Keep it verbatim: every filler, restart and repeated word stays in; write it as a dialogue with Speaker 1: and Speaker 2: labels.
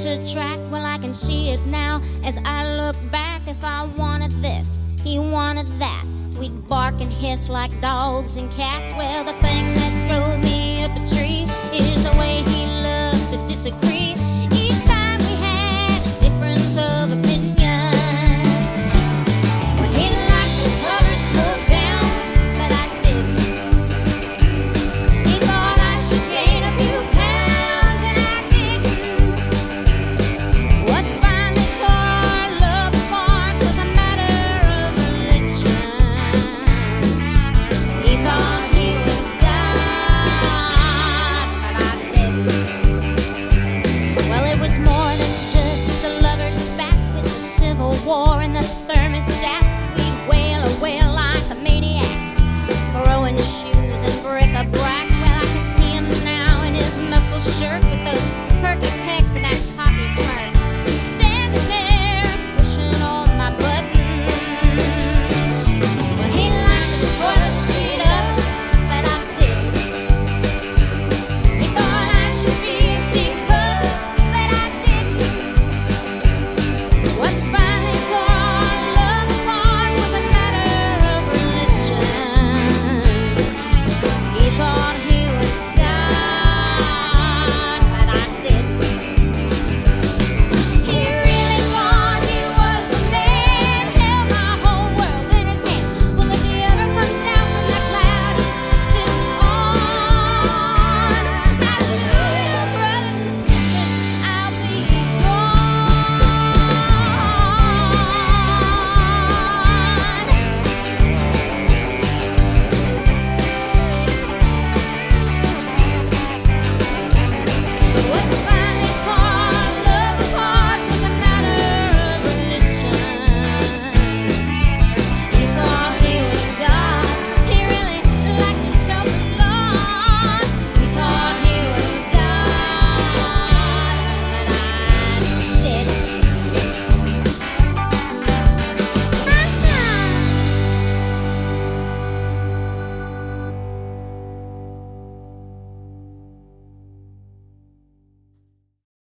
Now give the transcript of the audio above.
Speaker 1: attract, well I can see it now as I look back. If I wanted this, he wanted that. We'd bark and hiss like dogs and cats. Well, the thing that drove me up a tree is the way he loved to disagree. Each time we had a difference of opinion. Well, he liked the covers pulled down, but I didn't. He thought I should gain a few pounds, and I didn't. What finally tore our love apart was a matter of religion. He thought he was God, but I didn't. Well, it was more than just a lover's spat with the Civil War and the thermostat. We'd wail a wail like the maniacs, throwing shoes and bric-a-brac. Well, I can see him now in his muscle shirt,